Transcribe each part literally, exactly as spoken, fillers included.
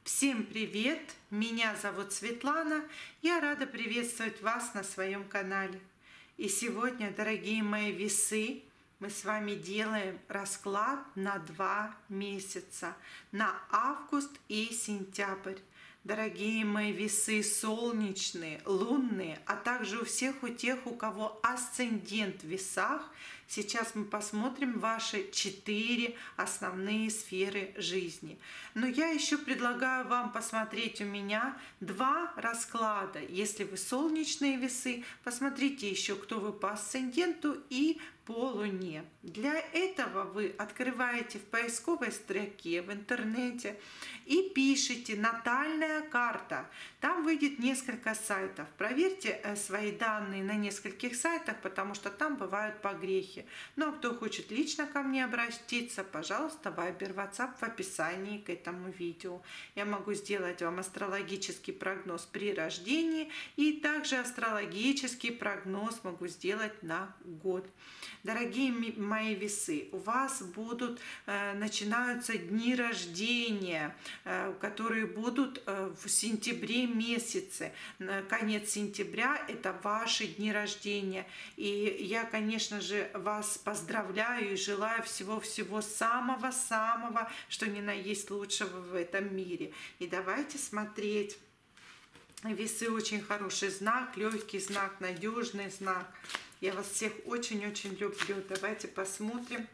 Всем привет! Меня зовут Светлана. Я рада приветствовать вас на своем канале. И сегодня, дорогие мои весы, мы с вами делаем расклад на два месяца, на август и сентябрь. Дорогие мои весы солнечные, лунные, а также у всех у тех, у кого асцендент в весах, сейчас мы посмотрим ваши четыре основные сферы жизни. Но я еще предлагаю вам посмотреть у меня два расклада. Если вы солнечные весы, посмотрите еще, кто вы по асценденту и по луне. Для этого вы открываете в поисковой строке в интернете и пишите «натальная карта». Там выйдет несколько сайтов. Проверьте свои данные на нескольких сайтах, потому что там бывают погрехи. Ну а кто хочет лично ко мне обратиться, пожалуйста, Viber, WhatsApp в описании к этому видео. Я могу сделать вам астрологический прогноз при рождении и также астрологический прогноз могу сделать на год. Дорогие мои весы, у вас будут, э, начинаются дни рождения, э, которые будут э, в сентябре месяце. Конец сентября – это ваши дни рождения. И я, конечно же, вас поздравляю и желаю всего-всего самого-самого, что ни на есть лучшего в этом мире. И давайте смотреть. Весы очень хороший знак, легкий знак, надежный знак. Я вас всех очень-очень люблю. Давайте посмотрим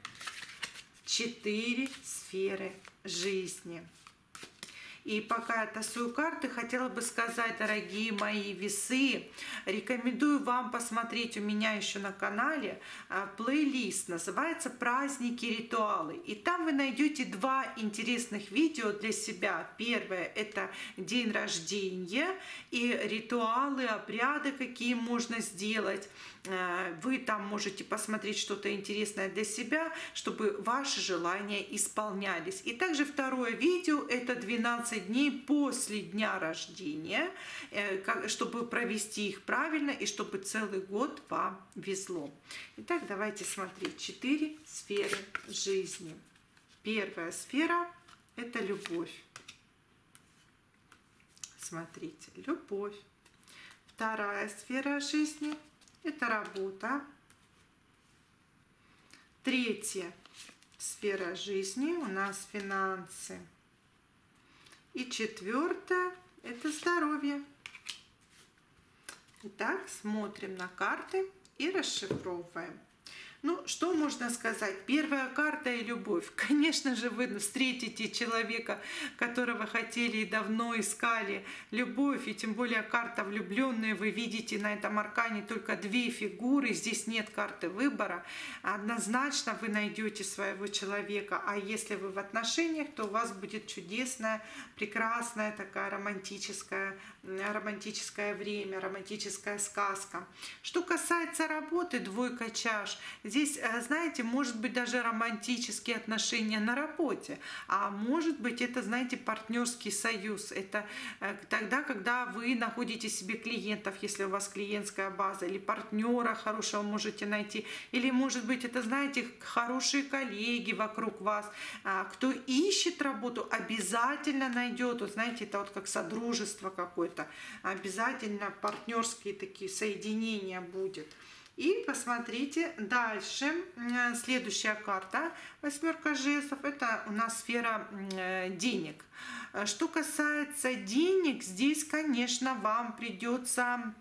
четыре сферы жизни. И пока я тасую карты, хотела бы сказать, дорогие мои весы, рекомендую вам посмотреть у меня еще на канале плейлист, называется «Праздники, ритуалы». И там вы найдете два интересных видео для себя. Первое – это день рождения и ритуалы, обряды, какие можно сделать. Вы там можете посмотреть что-то интересное для себя, чтобы ваши желания исполнялись. И также второе видео – это двенадцать дней после дня рождения, чтобы провести их правильно и чтобы целый год вам везло. Итак, давайте смотреть четыре сферы жизни. Первая сфера – это любовь. Смотрите, любовь. Вторая сфера жизни – это работа. Третья сфера жизни у нас финансы. И четвертое – это здоровье. Итак, смотрим на карты и расшифровываем. Ну, что можно сказать? Первая карта и любовь. Конечно же, вы встретите человека, которого хотели и давно искали. Любовь, и тем более карта влюбленные. Вы видите на этом аркане только две фигуры. Здесь нет карты выбора. Однозначно вы найдете своего человека. А если вы в отношениях, то у вас будет чудесная, прекрасная такая романтическая, романтическое время, романтическая сказка. Что касается работы, двойка чаш. Здесь, знаете, может быть даже романтические отношения на работе, а может быть это, знаете, партнерский союз. Это тогда, когда вы находите себе клиентов, если у вас клиентская база, или партнера хорошего можете найти, или может быть это, знаете, хорошие коллеги вокруг вас. Кто ищет работу, обязательно найдет. Вот, знаете, это вот как содружество какое-то. Обязательно партнерские такие соединения будет. И посмотрите дальше. Следующая карта, восьмерка жезлов, это у нас сфера денег. Что касается денег, здесь, конечно, вам придется,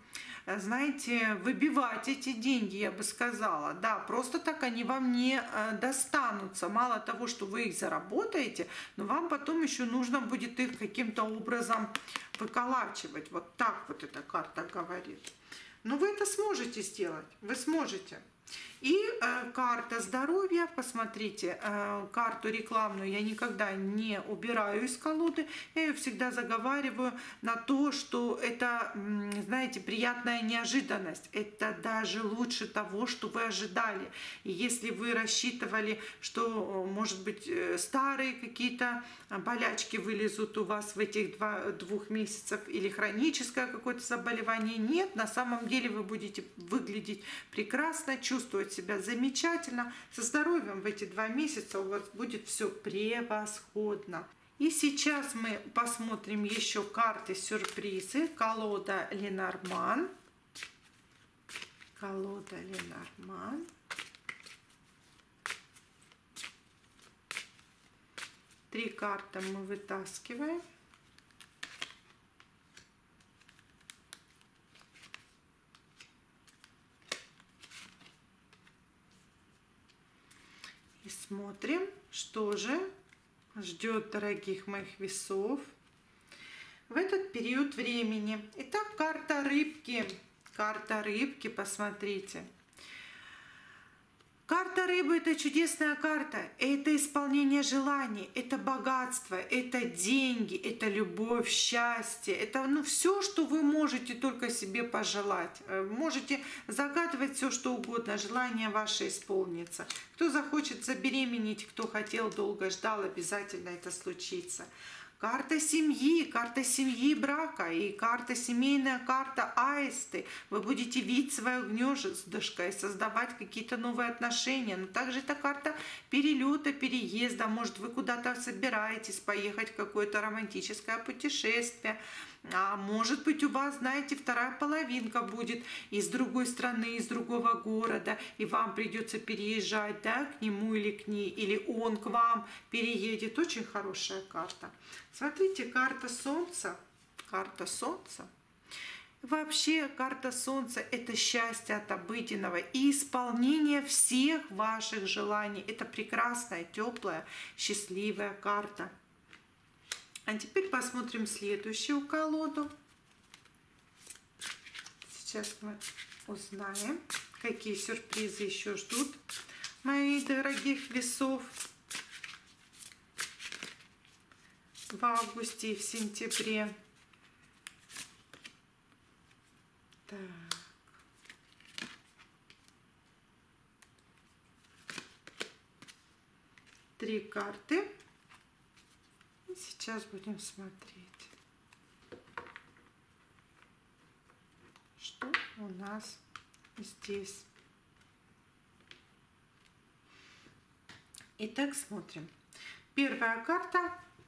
знаете, выбивать эти деньги, я бы сказала. Да, просто так они вам не достанутся. Мало того, что вы их заработаете, но вам потом еще нужно будет их каким-то образом выколачивать. Вот так вот эта карта говорит. Но вы это сможете сделать, вы сможете. И э, карта здоровья, посмотрите, э, карту рекламную я никогда не убираю из колоды, я ее всегда заговариваю на то, что это, знаете, приятная неожиданность, это даже лучше того, что вы ожидали. И если вы рассчитывали, что, может быть, старые какие-то болячки вылезут у вас в этих два, двух месяцах или хроническое какое-то заболевание, нет, на самом деле вы будете выглядеть прекрасно, чувствовать себя замечательно. Со здоровьем в эти два месяца у вас будет все превосходно. И сейчас мы посмотрим еще карты сюрпризы. Колода Ленорман. Колода Ленорман. Три карты мы вытаскиваем. И смотрим, что же ждет дорогих моих весов в этот период времени. Итак, карта рыбки. Карта рыбки, посмотрите. Карта рыбы – это чудесная карта. Это исполнение желаний, это богатство, это деньги, это любовь, счастье. Это ну, все, что вы можете только себе пожелать. Можете загадывать все, что угодно. Желание ваше исполнится. Кто захочет забеременеть, кто хотел, долго ждал, обязательно это случится. Карта семьи, карта семьи и брака, и карта семейная, карта аисты. Вы будете видеть свое гнездышко и создавать какие-то новые отношения. Но также это карта перелета, переезда. Может, вы куда-то собираетесь поехать в какое-то романтическое путешествие. А может быть, у вас, знаете, вторая половинка будет из другой страны, из другого города, и вам придется переезжать, да, к нему или к ней, или он к вам переедет. Очень хорошая карта. Смотрите, карта Солнца. Карта Солнца. Вообще, карта Солнца – это счастье от обыденного и исполнение всех ваших желаний. Это прекрасная, теплая, счастливая карта. А теперь посмотрим следующую колоду. Сейчас мы узнаем, какие сюрпризы еще ждут моих дорогих весов в августе и в сентябре. Так. Три карты. Сейчас будем смотреть, что у нас здесь. Итак, смотрим. Первая карта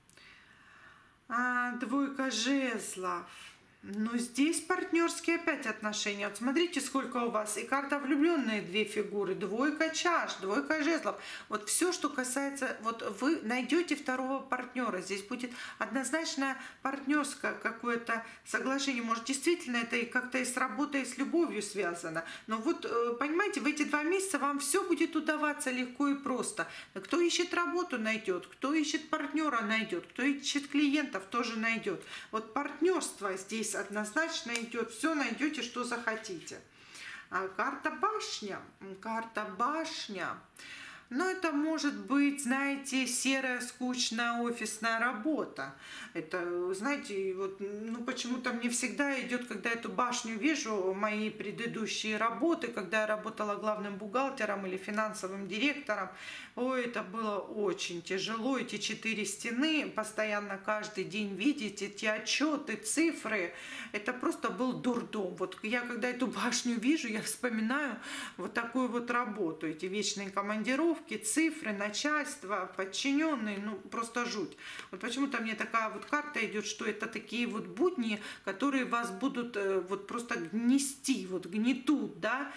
а, двойка жезлов. Но здесь партнерские опять отношения. Вот смотрите, сколько у вас. И карта влюбленные две фигуры. Двойка чаш, двойка жезлов. Вот все, что касается... Вот вы найдете второго партнера. Здесь будет однозначно партнерское какое-то соглашение. Может, действительно это и как-то и с работой, и с любовью связано. Но вот, понимаете, в эти два месяца вам все будет удаваться легко и просто. Кто ищет работу, найдет. Кто ищет партнера, найдет. Кто ищет клиентов, тоже найдет. Вот партнерство здесь однозначно идет, все найдете, что захотите. А карта башня, карта башня. Но это может быть, знаете, серая, скучная офисная работа. Это, знаете, вот, ну почему-то мне всегда идет, когда эту башню вижу, мои предыдущие работы, когда я работала главным бухгалтером или финансовым директором. Ой, это было очень тяжело, эти четыре стены, постоянно каждый день видеть эти отчеты, цифры. Это просто был дурдом. Вот я, когда эту башню вижу, я вспоминаю вот такую вот работу, эти вечные командировки, цифры, начальство, подчиненные, ну просто жуть. Вот почему-то мне такая вот карта идет, что это такие вот будни, которые вас будут вот просто гнести, вот гнетут, да,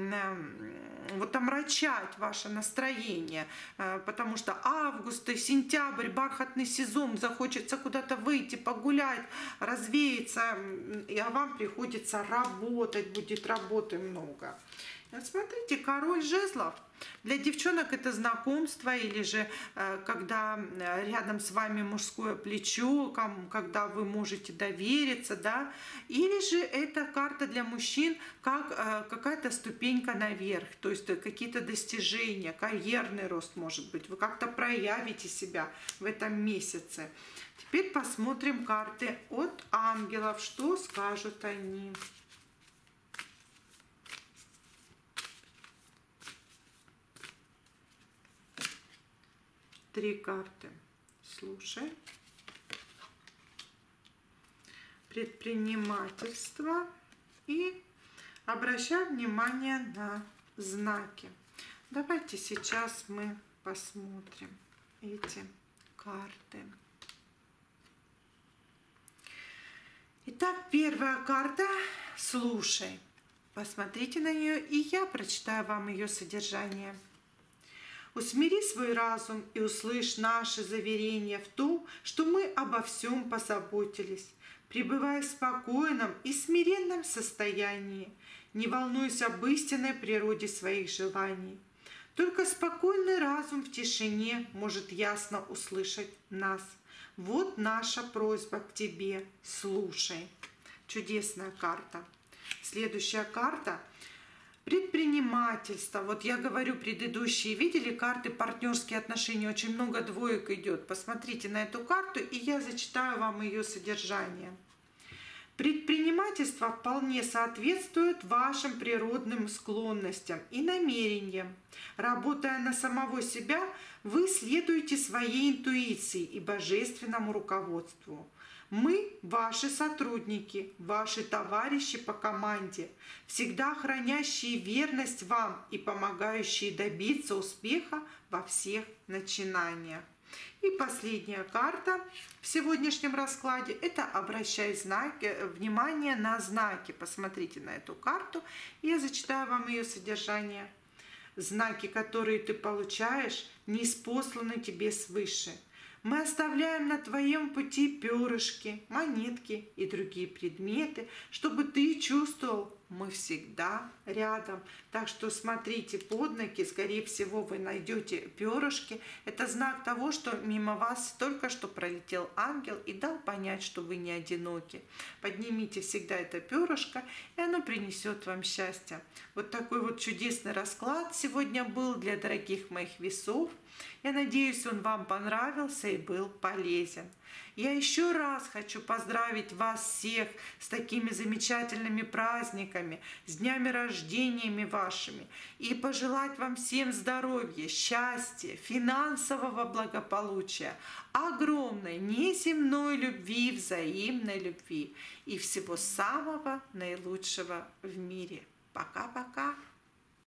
вот омрачать ваше настроение, потому что август и сентябрь, бархатный сезон, захочется куда-то выйти, погулять, развеяться, а вам приходится работать, будет работы много. Вот смотрите, король жезлов. Для девчонок это знакомство, или же когда рядом с вами мужское плечо, когда вы можете довериться, да, или же это карта для мужчин как какая-то ступенька наверх, то есть какие-то достижения, карьерный рост, может быть, вы как-то проявите себя в этом месяце. Теперь посмотрим карты от ангелов, что скажут они. Три карты. Слушай. Предпринимательство. И обращай внимание на знаки. Давайте сейчас мы посмотрим эти карты. Итак, первая карта «Слушай». Посмотрите на нее, и я прочитаю вам ее содержание. Усмири свой разум и услышь наши заверения в том, что мы обо всем позаботились. Пребывай в спокойном и смиренном состоянии. Не волнуйся об истинной природе своих желаний. Только спокойный разум в тишине может ясно услышать нас. Вот наша просьба к тебе. Слушай. Чудесная карта. Следующая карта – предпринимательство. Вот я говорю, предыдущие видели карты партнерские отношения, очень много двоек идет. Посмотрите на эту карту, и я зачитаю вам ее содержание. Предпринимательство вполне соответствует вашим природным склонностям и намерениям. Работая на самого себя, вы следуете своей интуиции и божественному руководству. Мы ваши сотрудники, ваши товарищи по команде, всегда хранящие верность вам и помогающие добиться успеха во всех начинаниях. И последняя карта в сегодняшнем раскладе – это обращай знаки, внимание на знаки. Посмотрите на эту карту, я зачитаю вам ее содержание. Знаки, которые ты получаешь, ниспосланы тебе свыше. Мы оставляем на твоем пути перышки, монетки и другие предметы, чтобы ты чувствовал, мы всегда рядом. Так что смотрите под ноги, скорее всего вы найдете перышки. Это знак того, что мимо вас только что пролетел ангел и дал понять, что вы не одиноки. Поднимите всегда это перышко, и оно принесет вам счастье. Вот такой вот чудесный расклад сегодня был для дорогих моих весов. Я надеюсь, он вам понравился и был полезен. Я еще раз хочу поздравить вас всех с такими замечательными праздниками, с днями рождениями вашими, и пожелать вам всем здоровья, счастья, финансового благополучия, огромной неземной любви, взаимной любви и всего самого наилучшего в мире. Пока-пока!